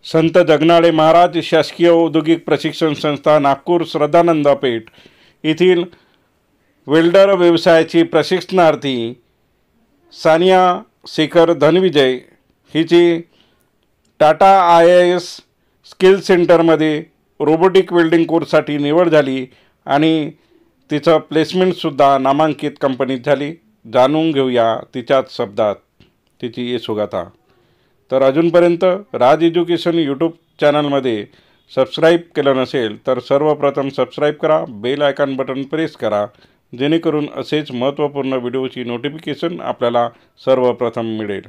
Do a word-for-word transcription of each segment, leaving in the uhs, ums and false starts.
संत जगनाडे महाराज शासकीय औद्योगिक प्रशिक्षण संस्था नागपूर श्रद्धानंद पेठ येथील वेल्डर व्यवसायाची प्रशिक्षणार्थी सानिया शेखर धनविजय हिची Tata I A S skill सेंटरमध्ये रोबोटिक वेल्डिंग कोर्ससाठी निवड झाली आणि तिचं प्लेसमेंटसुद्धा नामांकित कंपनीत झाली। जाणून घेऊया तिच्याच शब्दात तिची यशोगाथा। तर अजूनपर्यंत राज एज्युकेशन यूट्यूब चॅनलमध्ये सबस्क्राईब केलं नसेल तर सर्वप्रथम सबस्क्राईब करा, बेल आयकॉन बटन प्रेस करा, जेणेकरून असेच महत्त्वपूर्ण व्हिडिओची नोटिफिकेशन आपल्याला सर्वप्रथम मिळेल।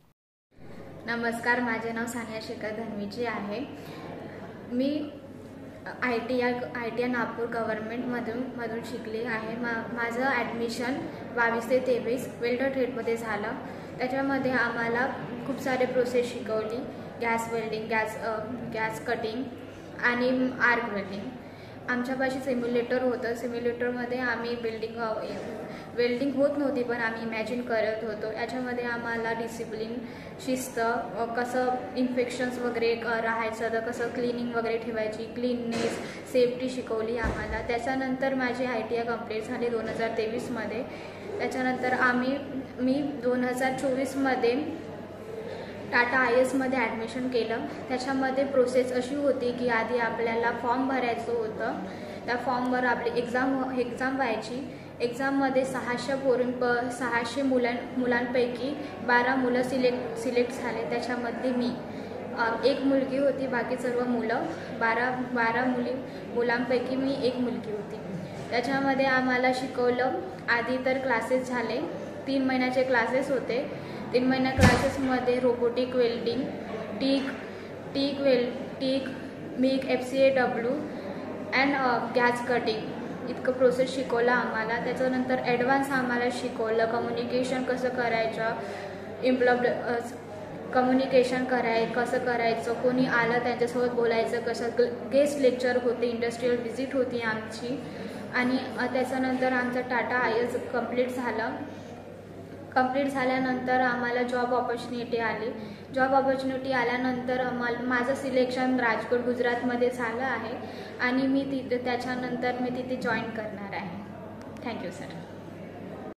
नमस्कार, माझे नाव सानिया शेखर धनविजय आहे। मी I T I I T I Nagpur गव्हर्नमेंटमधून मधून शिकले आहे। मा माझं ॲडमिशन बावीस ते तेवीस वेल्डर ट्रेडमध्ये झालं। त्याच्यामध्ये आम्हाला खूप सारे प्रोसेस शिकवली, gas welding, gas gas cutting आणि आर्क वेल्डिंग। आमच्यापाशी सिम्युलेटर होतं। सिम्युलेटरमध्ये आम्ही बिल्डिंग वेल्डिंग होत नव्हती, पण आम्ही इमॅजिन करत होतो। याच्यामध्ये आम्हाला डिसिप्लिन, शिस्त, कसं इन्फेक्शन्स वगैरे राहायचं, तर कसं क्लिनिंग वगैरे ठेवायची, क्लीननेस, सेफ्टी शिकवली आम्हाला। त्याच्यानंतर माझी आय टी आय कंप्लीट झाली दोन हजार तेवीसमध्ये। त्याच्यानंतर आम्ही मी दोन हजार चोवीसमध्ये टाटा आय एसमध्ये ॲडमिशन केलं। त्याच्यामध्ये प्रोसेस अशी होती की आधी आपल्याला फॉर्म भरायचं होतं। त्या फॉर्मवर आपली एक्झाम एक्झाम व्हायची। एक्झाममध्ये सहाशे पोरून प सहाशे मुलां मुलांपैकी बारा मुलं सिलेक्ट सिलेक्ट झाले। त्याच्यामध्ये मी एक मुलगी होती, बाकी सर्व मुलं बारा बारा मुली मुलांपैकी मी एक मुलगी होती। त्याच्यामध्ये आम्हाला शिकवलं, आधी तर क्लासेस झाले, तीन महिन्याचे क्लासेस होते। तीन महिन्या क्लासेसमध्ये robotic welding, TIG TIG weld TIG MIG F C A W and gas cutting इतकं प्रोसेस शिकवलं आम्हाला। त्याच्यानंतर ॲडव्हान्स आम्हाला शिकवलं कम्युनिकेशन कसं करायचं, इम्प्लॉब कम्युनिकेशन कराय कसं करायचं, कोणी आलं त्यांच्यासोबत बोलायचं कसं। गेस्ट लेक्चर होते, इंडस्ट्रियल व्हिजिट होती आमची। आणि त्याच्यानंतर आमचं टाटा आय एस कंप्लीट झालं। कंप्लीट झाल्यानंतर आम्हाला जॉब ऑपॉर्च्युनिटी आली। जॉब ऑपॉर्च्युनिटी आल्यानंतर आम्हाला माझं सिलेक्शन राजकोट गुजरातमध्ये झालं आहे आणि मी तिथे त्याच्यानंतर मी तिथे जॉईन करणार आहे। Thank you sir.